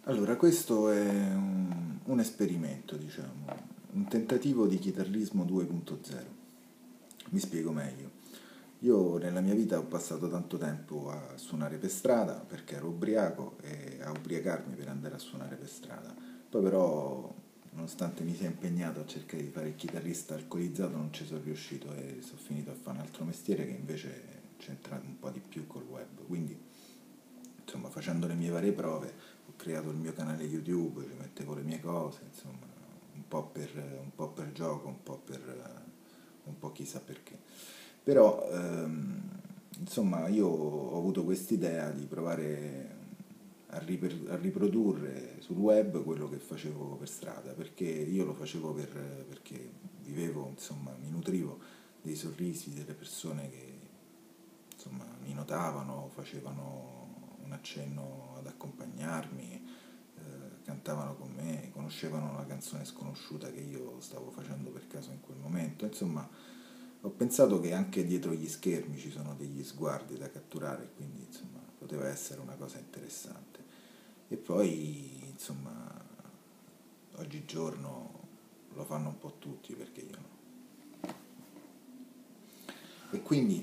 Allora, questo è un esperimento, diciamo, un tentativo di chitarrismo 2.0. Mi spiego meglio. Io nella mia vita ho passato tanto tempo a suonare per strada perché ero ubriaco e a ubriacarmi per andare a suonare per strada. Poi però, nonostante mi sia impegnato a cercare di fare il chitarrista alcolizzato, non ci sono riuscito e sono finito a fare un altro mestiere che invece c'entra un po' di più col web. Quindi, insomma, facendo le mie varie prove, ho creato il mio canale YouTube, ci mettevo le mie cose, insomma, un po' per gioco, un po' chissà perché. Però, insomma, io ho avuto quest'idea di provare a riprodurre sul web quello che facevo per strada, perché io lo facevo perché vivevo, insomma, mi nutrivo dei sorrisi delle persone che, insomma, mi notavano, facevano un accenno ad accompagnarmi, cantavano con me, conoscevano la canzone sconosciuta che io stavo facendo per caso in quel momento. Insomma, ho pensato che anche dietro gli schermi ci sono degli sguardi da catturare, quindi insomma poteva essere una cosa interessante. E poi, insomma, oggigiorno lo fanno un po' tutti, perché io no. E quindi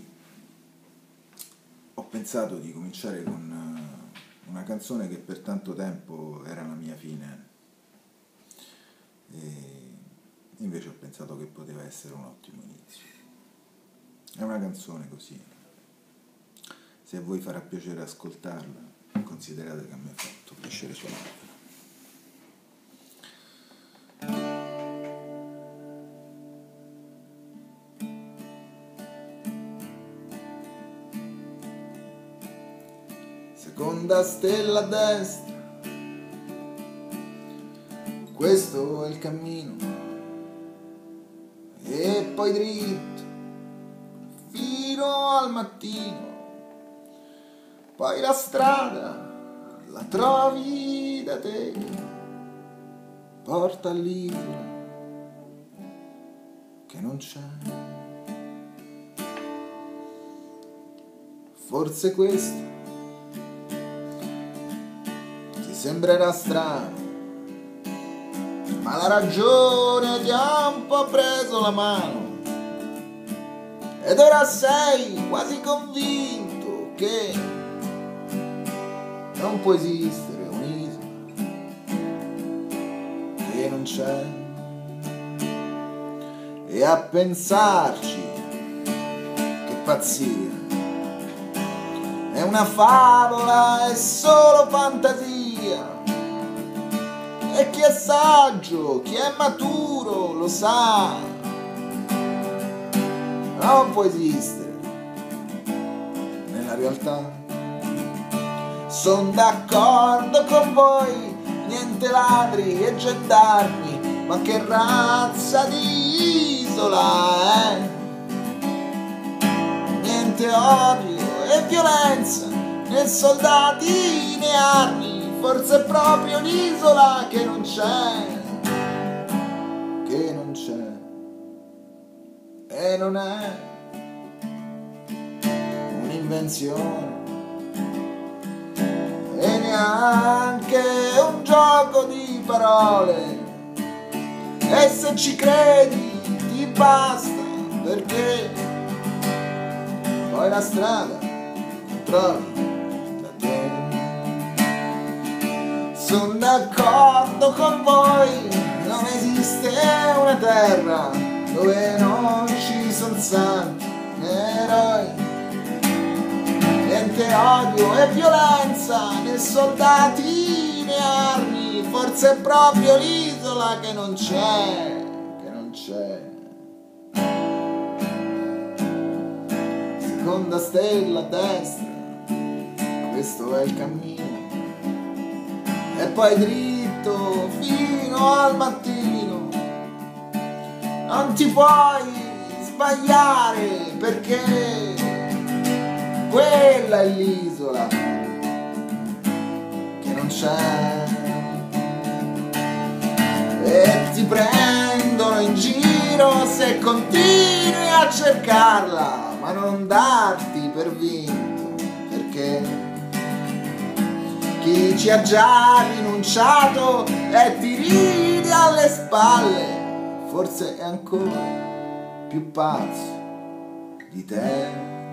ho pensato di cominciare con una canzone che per tanto tempo era la mia fine, e invece ho pensato che poteva essere un ottimo inizio. È una canzone così. Se a voi farà piacere ascoltarla, considerate che a me ha fatto piacere suonarla. Seconda stella a destra, questo è il cammino, e poi dritto fino al mattino. Poi la strada la trovi da te, porta all'isola che non c'è. Forse questo ti sembrerà strano, ma la ragione ti ha un po' preso la mano, ed ora sei quasi convinto che non può esistere un'isola che non c'è. E a pensarci, che pazzia, è una favola, è solo fantasia. E chi è saggio, chi è maturo lo sa, non può esistere nella realtà. Son d'accordo con voi, niente ladri e gendarmi, ma che razza di isola è? Niente odio e violenza, né soldati né armi, forse è proprio l'isola che non c'è, che non c'è, e non è un'invenzione e neanche un gioco di parole. E se ci credi ti basta, perché poi la strada la trovi da te. Sono d'accordo con voi, non esiste una terra dove non ci sono santi né eroi. Niente odio e violenza, né soldati né armi, forse è proprio l'isola che non c'è, che non c'è. Seconda stella a destra, questo è il cammino, e poi dritto fino al mattino. Non ti puoi sbagliare, perché quella è l'isola che non c'è. E ti prendono in giro se continui a cercarla, ma non darti per vinto, perché Chi ci ha già rinunciato e ti ridi alle spalle, forse è ancora più pazzo di te.